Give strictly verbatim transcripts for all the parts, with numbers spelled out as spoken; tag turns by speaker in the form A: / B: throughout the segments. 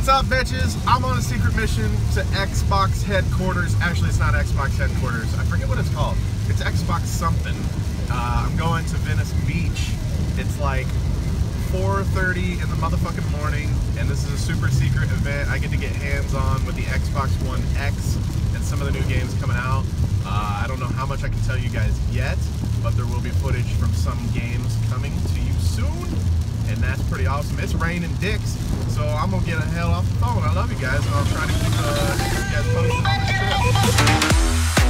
A: What's up, bitches? I'm on a secret mission to Xbox headquarters. Actually, it's not Xbox headquarters. I forget what it's called. It's Xbox something. Uh, I'm going to Venice Beach. It's like four thirty in the motherfucking morning, and this is a super secret event. I get to get hands-on with the Xbox One X and some of the new games coming out. Uh, I don't know how much I can tell you guys yet, but there will be footage from some games coming to you soon, and that's pretty awesome. It's raining dicks, so I'm gonna get a hell off the phone. I love you guys, and I'll try to keep, uh, keep you guys posted on this trip.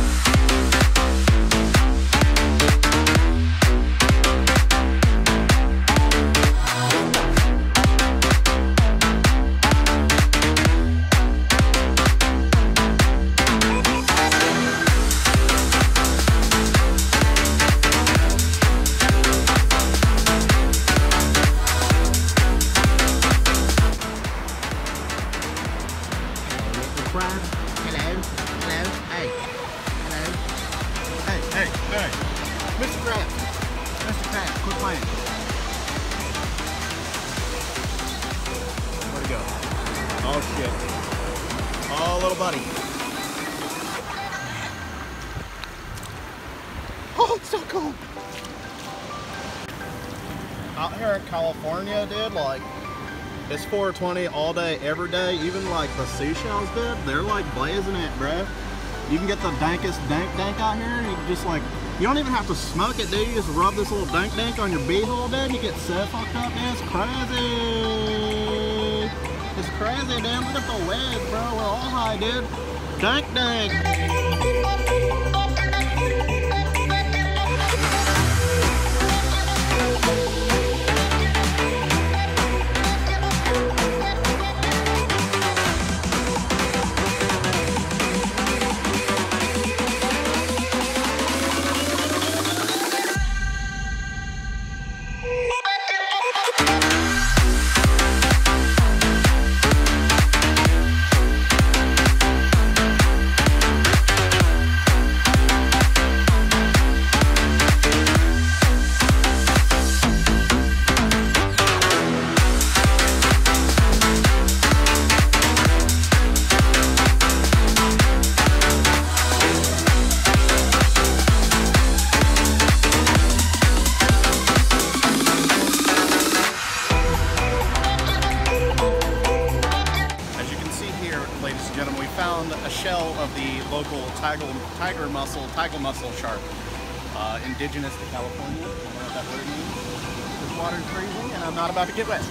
B: Hello, hello, hey, hello,
A: Hey, hey, hey.
B: Mister Crab, Mister Crab, quit playing.
A: Where'd he go? Oh shit. Oh, little buddy.
B: Oh, it's so cool.
A: Out here in California, dude, like, it's four twenty all day, every day. Even like the seashells, dude, they're like blazing it, bro. You can get the dankest dank dank out here, and you can just like, you don't even have to smoke it, dude. You just rub this little dank dank on your beehole, dude, and you get so fucked up, dude. It's crazy. It's crazy, dude. Look at the legs, bro. We're all high, dude. Dank dank. Ladies and gentlemen, we found a shell of the local tiger, tiger mussel, tiger mussel shark, uh, indigenous to California. I don't know what that word means. This water's freezing, and I'm not about to get wet.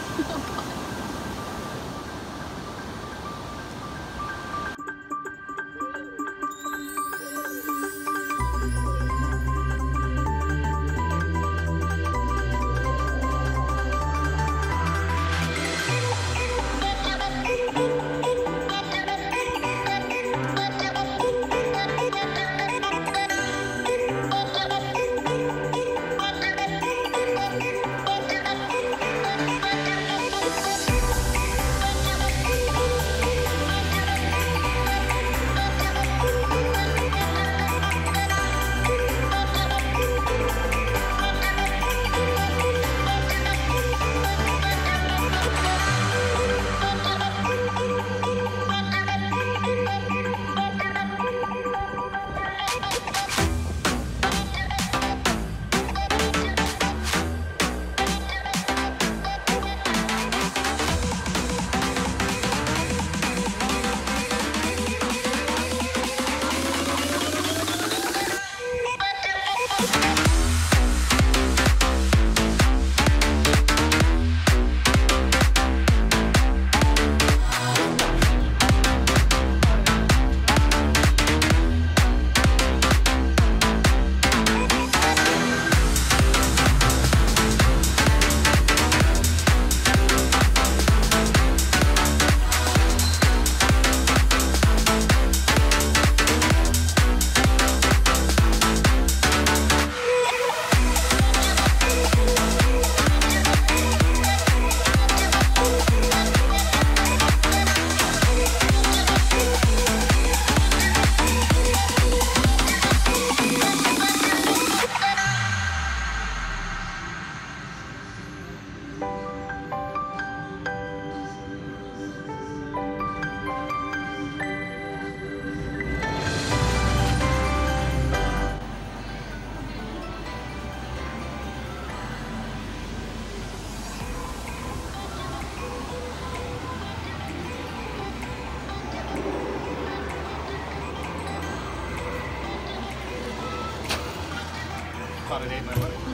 A: validate my money.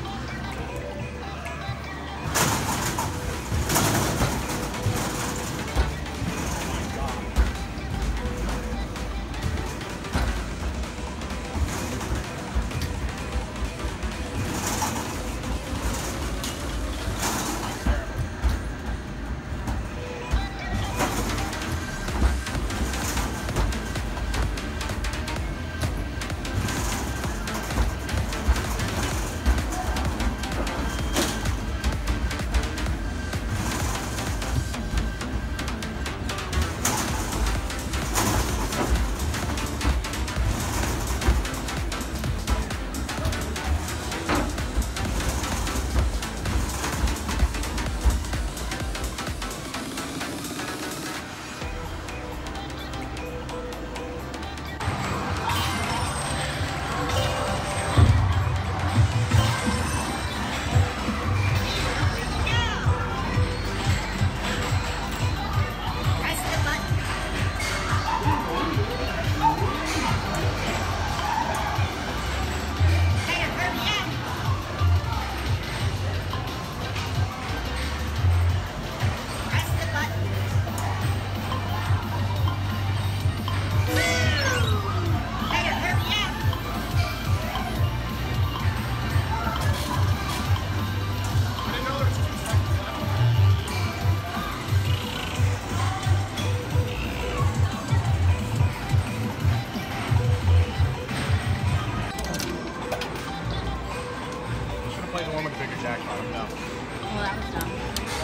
A: Play the one with the bigger jackpot. No.
C: Well, that was dumb.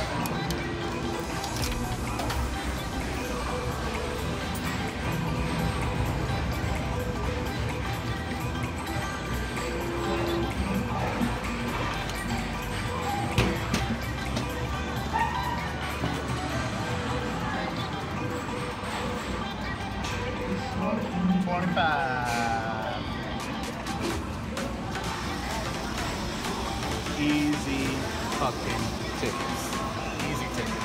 A: twenty-five. Easy fucking tickets. Easy tickets.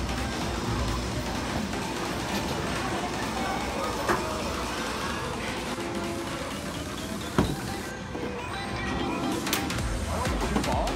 A: Two balls?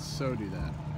C: So do that.